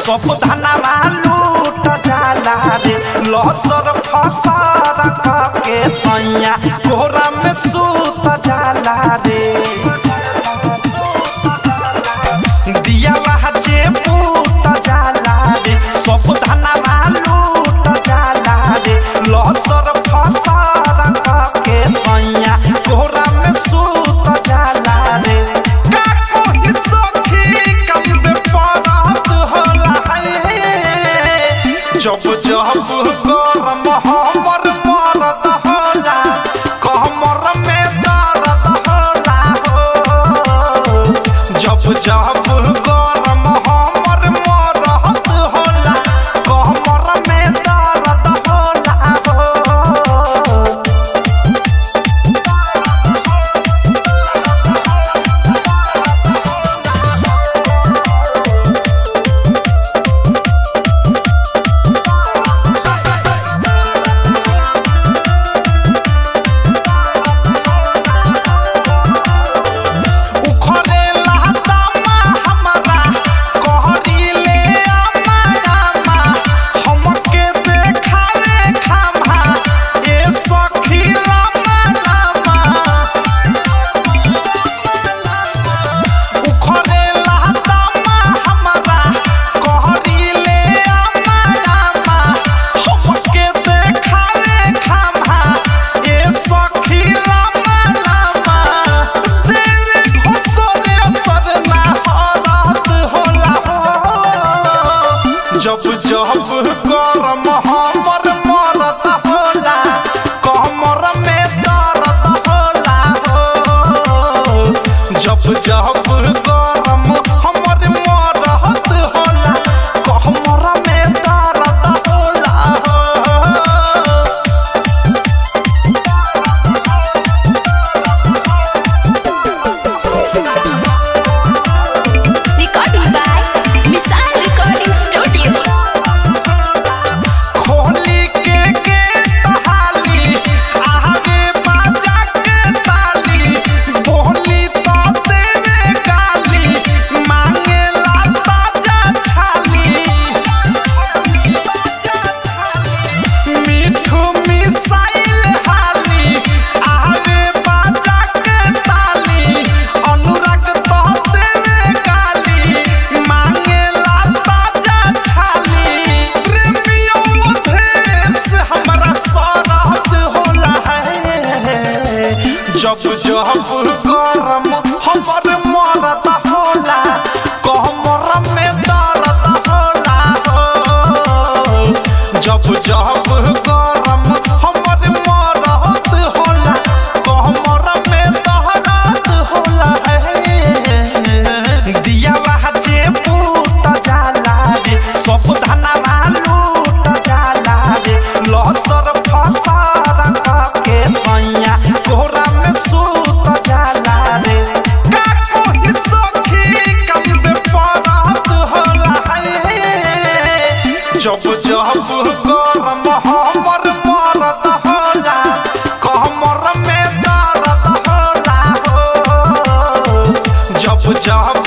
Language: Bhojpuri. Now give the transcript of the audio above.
सब धनवा लूट जाला रे लहसर फसर के सैया कोरा में सूत जाला रे दिया जे पूत जाला रे सब धनवा लूट जाला रे लहसर फसर के सैया कोरा में सूत जाला रे जब जब गरम हमर मरद होला कमर में दर्द होला हो जब जब गरम हमर मरद होला कमर में दर्द होला जब जब गरम हमर मरद होला कमर में दर्द होला हो जब जब गरम हमर मरद होला कमर में दर्द होला Recording by Missile Recording Studio. खोली के तहाली आगे बाजा के ताली बोली तो देवे गाली मांगे ला ताजा छाली मीठू मिसाइल हाली आगे बाजा के ताली अनुराग तो देवे गाली मांगे ला ताजा छाली प्रेमियों देश हमारा सरहद होला है जब जब गरम हमर मरद होला कमर में दर्द होला हो जब जब गरम हमर मरद होला कमर में दर्द होला है दिया जे पूत जाला रे सब धनवा लूट जाला रे लहसर फसर के सैया कोरा में सूत जाला रे सखी कम पड़त होला जब जब गरम हमर मरद होला कमर में दर्द होला हो जब जब